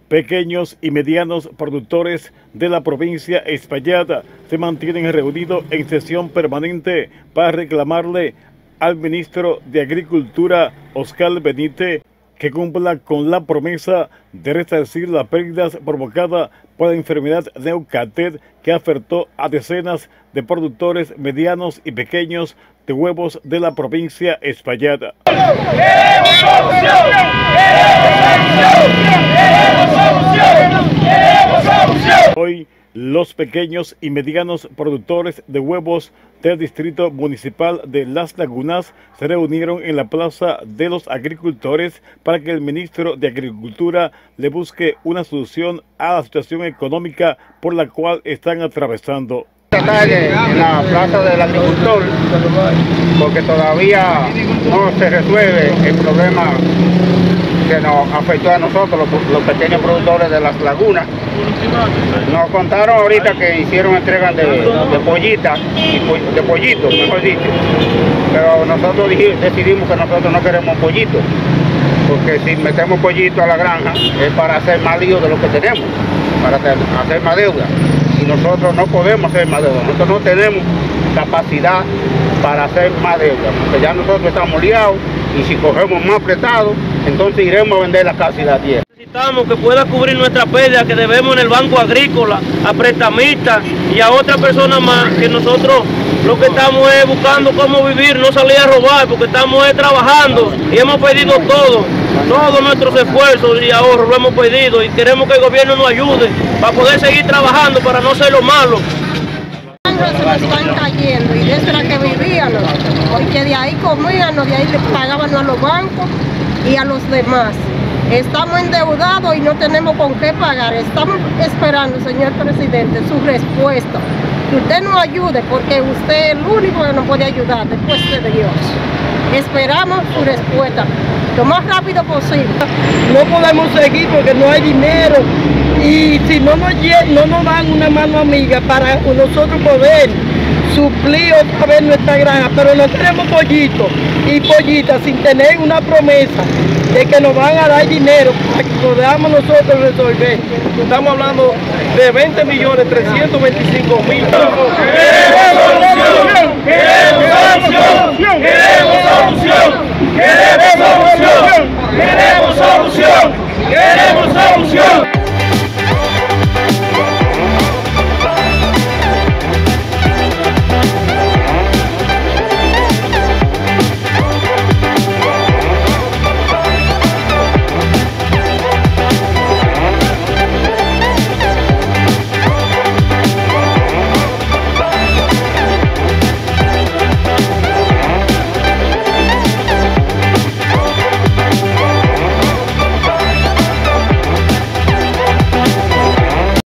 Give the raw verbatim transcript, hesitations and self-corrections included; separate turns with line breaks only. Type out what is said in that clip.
pequeños y medianos productores de la provincia Espaillat se mantienen reunidos en sesión permanente para reclamarle al ministro de Agricultura, Oscar Benítez, que cumpla con la promesa de resarcir las pérdidas provocadas por la enfermedad Neucatet que afectó a decenas de productores medianos y pequeños de huevos de la provincia Espaillat.
¡Queremos solución! ¡Queremos solución! ¡Queremos solución!
Hoy, los pequeños y medianos productores de huevos del Distrito Municipal de Las Lagunas se reunieron en la Plaza de los Agricultores para que el ministro de Agricultura le busque una solución a la situación económica por la cual están atravesando.
Esta tarde en la Plaza del Agricultor, porque todavía no se resuelve el problema que nos afectó a nosotros, los, los pequeños productores de Las Lagunas. Nos contaron ahorita que hicieron entrega de, de pollitas, de pollitos, mejor dicho. Pero nosotros dijimos, decidimos que nosotros no queremos pollitos, porque si metemos pollitos a la granja es para hacer más lío de lo que tenemos, para hacer, hacer más deuda. Y nosotros no podemos hacer más deuda, nosotros no tenemos capacidad para hacer más deuda, porque ya nosotros estamos liados y si cogemos más prestado, entonces iremos a vender la casa y la tierra.
Necesitamos que pueda cubrir nuestra pérdida que debemos en el Banco Agrícola, a prestamistas y a otras personas más, que nosotros lo que estamos es buscando cómo vivir, no salir a robar, porque estamos es trabajando y hemos perdido todo, todos nuestros esfuerzos y ahorros lo hemos perdido y queremos que el gobierno nos ayude para poder seguir trabajando, para no ser lo malo.
Se nos van cayendo y de eso era que vivíamos, porque de ahí comíamos, de ahí le pagábamos a los bancos y a los demás. Estamos endeudados y no tenemos con qué pagar. Estamos esperando, señor presidente, su respuesta. Que usted nos ayude, porque usted es el único que nos puede ayudar después de Dios. Esperamos su respuesta lo más rápido posible.
No podemos seguir porque no hay dinero y si no nos, no nos dan una mano amiga para nosotros poder suplir otra vez nuestra granja, pero no tenemos pollitos y pollitas sin tener una promesa de que nos van a dar dinero para que podamos nosotros resolver. Estamos hablando de veinte millones trescientos veinticinco mil.
¡Queremos solución! ¡Queremos solución! ¡Queremos solución! ¡Queremos solución! ¡Queremos solución! ¡Queremos solución!